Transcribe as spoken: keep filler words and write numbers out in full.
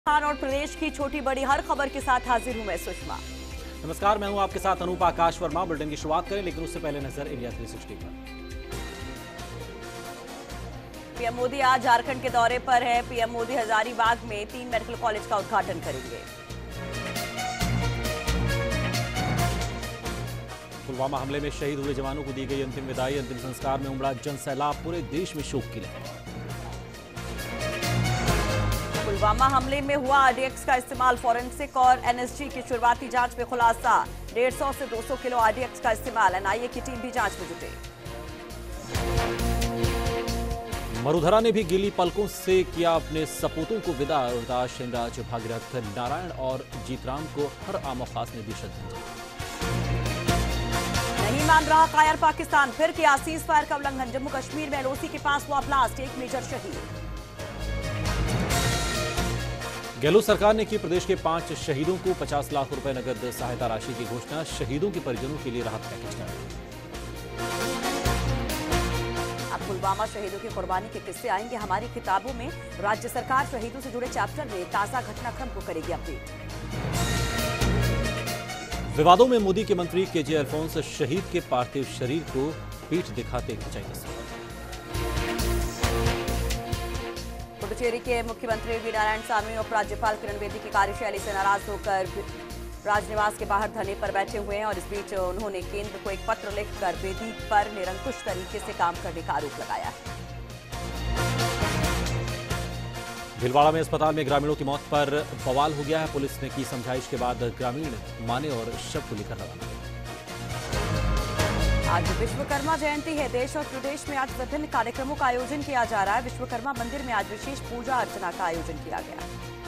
खान और प्रदेश की छोटी बड़ी हर खबर के साथ हाजिर हूं मैं सुषमा। नमस्कार, मैं हूं आपके साथ अनूप आकाश वर्मा। बुलेटिन की शुरुआत करें, लेकिन उससे पहले नजर इंडिया तीन सौ साठ पर। पीएम मोदी आज झारखंड के दौरे पर है। पीएम मोदी हजारीबाग में तीन मेडिकल कॉलेज का उद्घाटन करेंगे। पुलवामा हमले में शहीद हुए जवानों को दी गई अंतिम विदाई। अंतिम संस्कार में उमड़ा जन सैलाब, पूरे देश में शोक की लहर। पुलवामा हमले में हुआ आरडीएक्स का इस्तेमाल, फॉरेंसिक और एनएसजी की शुरुआती जांच में खुलासा। डेढ़ सौ से दो सौ किलो आरडीएक्स का इस्तेमाल, एनआईए की टीम भी जांच में जुटी। मरुधरा ने भी गीली पलकों से किया अपने सपूतों को विदा। रोहतास, शिवराज, भागीरथ, नारायण और जीतराम को हर आम खास ने दी श्रद्धांजलि। नहीं मान रहा कायर पाकिस्तान, फिर किया सीज फायर का उल्लंघन। जम्मू कश्मीर में एलओसी के पास हुआ ब्लास्ट, एक मेजर शहीद। गहलोत सरकार ने की प्रदेश के पांच शहीदों को पचास लाख रुपए नगद सहायता राशि की घोषणा। शहीदों के परिजनों के लिए राहत पैकेज का। अब पुलवामा शहीदों की कुर्बानी के किस्से आएंगे हमारी किताबों में। राज्य सरकार शहीदों से जुड़े चैप्टर में ताजा घटनाक्रम को करेगी अपडेट। विवादों में मोदी के मंत्री केजे अल्फोंस शहीद के पार्थिव शरीर को पीठ दिखाते खिंचाई तस्वीर। पुडुचेरी के मुख्यमंत्री वी नारायण स्वामी और राज्यपाल किरण बेदी की कार्यशैली से नाराज होकर राजनिवास के बाहर धरने पर बैठे हुए हैं और इस बीच उन्होंने केंद्र को एक पत्र लिखकर बेदी पर निरंकुश तरीके से काम करने का आरोप लगाया है। भीलवाड़ा में अस्पताल में ग्रामीणों की मौत पर बवाल हो गया है। पुलिस ने की समझाइश के बाद ग्रामीण माने और शव को लेकर रवाना। आज विश्वकर्मा जयंती है। देश और प्रदेश में आज विभिन्न कार्यक्रमों का आयोजन किया जा रहा है। विश्वकर्मा मंदिर में आज विशेष पूजा अर्चना का आयोजन किया गया।